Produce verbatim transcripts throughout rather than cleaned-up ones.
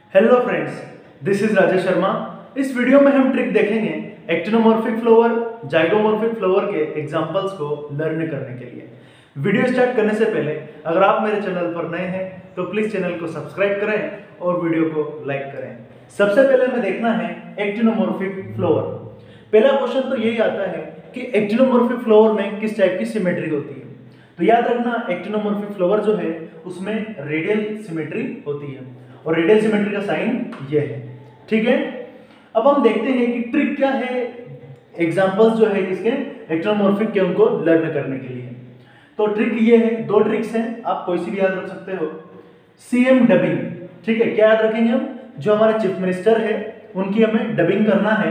Hello friends, this is Rajesh Sharma. इस video में हम ट्रिक देखेंगे एक्टिनोमॉर्फिक फ्लावर, जाइगोमॉर्फिक फ्लावर के एग्जांपल्स को लर्न करने के लिए। वीडियो स्टार्ट करने से पहले अगर आप मेरे चैनल पर नए हैं तो प्लीज चैनल को सब्सक्राइब करें और वीडियो को लाइक करें। सबसे पहले हमें देखना है एक्टिनोमॉर्फिक फ्लावर। पहला क्वेश्चन तो यही आता है कि एक्टिनोमॉर्फिक फ्लावर में किस टाइप की सिमेट्री होती है। तो याद रखना, एक्टिनोमॉर्फिक फ्लावर जो है उसमें रेडियल सिमेट्री होती है और रेडियल सिमेट्री का साइन ये है। ठीक है, अब हम देखते हैं कि ट्रिक क्या है, एग्जांपल्स जो है किसके एक्टिनोमॉर्फिक के उनको लर्न करने के लिए। तो ट्रिक ये है, दो ट्रिक्स हैं, आप कोई सी भी याद रख सकते हो। सीएम डबिंग, ठीक है, क्या याद रखेंगे हम, जो हमारे चीफ मिनिस्टर है उनकी हमें डबिंग करना है।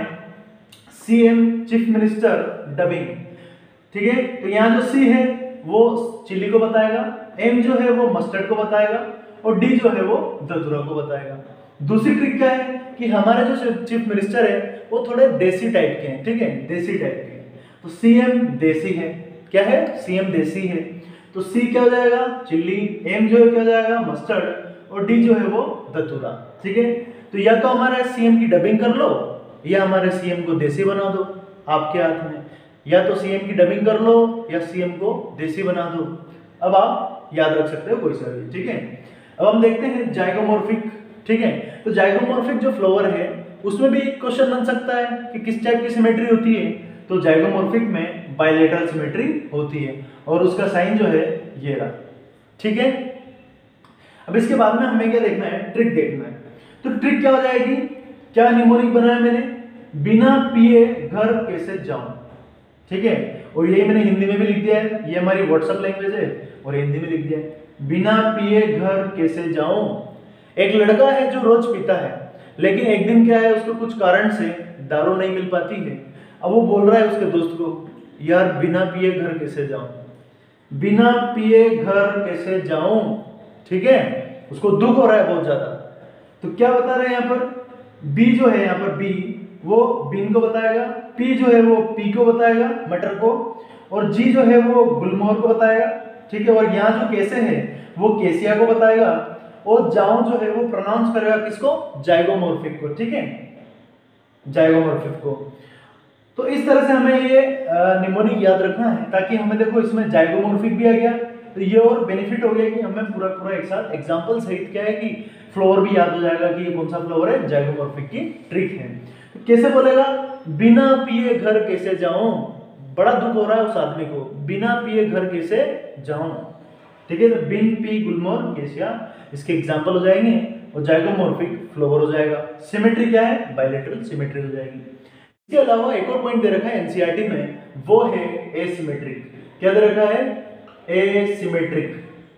सीएम चीफ मिनिस्टर डबिंग, ठीक है। तो यहाँ जो सी है वो चिली को बताएगा, एम जो है वो मस्टर्ड को बताएगा और डी जो है वो धतूरा को बताएगा। दूसरी ट्रिक क्या है कि हमारे जो चीफ मिनिस्टर है वो थोड़े देसी टाइप के हैं, ठीक है, देसी टाइप के हैं। तो सीएम देसी है, क्या है, सीएम देसी है। तो सी क्या हो जाएगा, चिल्ली, एम जो है क्या हो जाएगा, मस्टर्ड और डी जो है वो धतूरा। ठीक है, तो या तो हमारे सीएम की डबिंग कर लो या हमारे सीएम को देसी बना दो, आपके हाथ में। या तो सीएम की डबिंग कर लो या सीएम को देसी बना दो। अब आप याद रख सकते हो कोई सा भी, ठीक है। अब हम देखते हैं जाइगोमॉर्फिक, ठीक है। तो जाइगोमॉर्फिक जो फ्लावर है उसमें भी एक क्वेश्चन बन सकता है कि किस टाइप की सिमेट्री होती है। तो जाइगोमॉर्फिक में बाइलेटरल सिमेट्री होती है और उसका साइन जो है ये रहा, ठीक है। अब इसके बाद में हमें क्या देखना है, ट्रिक देखना है। तो ट्रिक क्या हो जाएगी, क्या निमोनिक बनाया मैंने, बिना पिए घर कैसे जाऊं, ठीक है। और यही मैंने हिंदी में भी लिख दिया है, ये हमारी व्हाट्सएप लैंग्वेज है और हिंदी में लिख दिया है, बिना पिए घर कैसे जाऊं। एक लड़का है जो रोज पीता है, लेकिन एक दिन क्या है, उसको कुछ कारण से दारू नहीं मिल पाती है। अब वो बोल रहा है उसके दोस्त को, यार बिना पिए घर कैसे जाऊं, बिना पिए घर कैसे जाऊं, ठीक है। उसको दुख हो रहा है बहुत ज्यादा। तो क्या बता रहे हैं यहाँ पर, बी जो है यहाँ पर बी वो बीन को बताएगा, पी जो है वो पी को बताएगा, मटर को, और जी जो है वो गुलमोहर को बताएगा, ठीक है। और यहाँ जो कैसे है वो केसिया को बताएगा और जाऊं जो है वो प्रोनाउंस करेगा किसको, जाइगोमॉर्फिक को, ठीक है, जाइगोमॉर्फिक को। तो इस तरह से हमें ये निमोनिक याद रखना है, ताकि हमें देखो इसमें जाइगोमॉर्फिक भी आ गया तो ये और बेनिफिट हो गया कि हमें पूरा पूरा एक साथ एग्जांपल सहित क्या है कि फ्लावर भी याद हो जाएगा कि ये कौन सा फ्लावर है, जाइगोमॉर्फिक की ट्रिक है। तो कैसे बोलेगा, बिना पिए घर कैसे जाऊं, बड़ा दुख हो रहा है उस आदमी को, बिना पिए घर कैसे जाऊं, ठीक है। तो बिन पी गुलमोहर केसिया इसके एग्जांपल हो जाएंगे और जाइगोमॉर्फिक फ्लावर हो जाएगा। सिमेट्री क्या है, बाइलेटरल सिमेट्री हो जाएगी। इसके अलावा एक और पॉइंट दे रखा है एनसीईआरटी में, वो है एसिमेट्रिक। क्या दे रखा है, एसिमेट्रिक।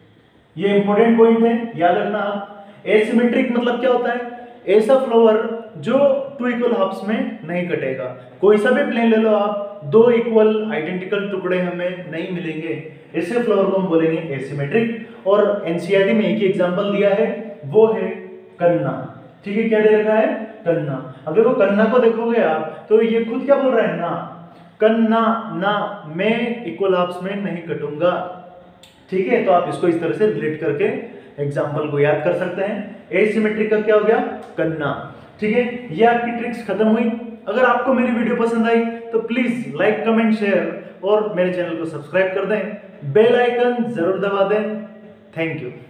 ये इंपॉर्टेंट पॉइंट है, याद रखना आप। एसिमेट्रिक मतलब क्या होता है, ऐसा फ्लावर जो टू इक्वल हाफ्स में नहीं कटेगा। कोई सा भी प्लेन ले लो आप, दो इक्वल आइडेंटिकल टुकड़े हमें नहीं मिलेंगे, ऐसे फ्लावर को हम बोलेंगे एसिमेट्रिक। और एनसीईआरटी में एक ही एग्जांपल दिया है, वो है कन्ना, ठीक है। क्या दे रखा है, कन्ना। अब देखो कन्ना को देखोगे आप तो ये खुद क्या बोल रहा है, ना, कन्ना ना, मैं इक्वल हाफ्स में नहीं कटूंगा, ठीक है। तो आप इसको इस तरह से रिलेट करके एग्जांपल को याद कर सकते हैं। एसिमेट्रिक का क्या हो गया, कन्ना, ठीक है। ये आपकी ट्रिक्स खत्म हुई। अगर आपको मेरी वीडियो पसंद आई तो प्लीज लाइक, कमेंट, शेयर और मेरे चैनल को सब्सक्राइब कर दें, बेल आइकन जरूर दबा दें। Thank you.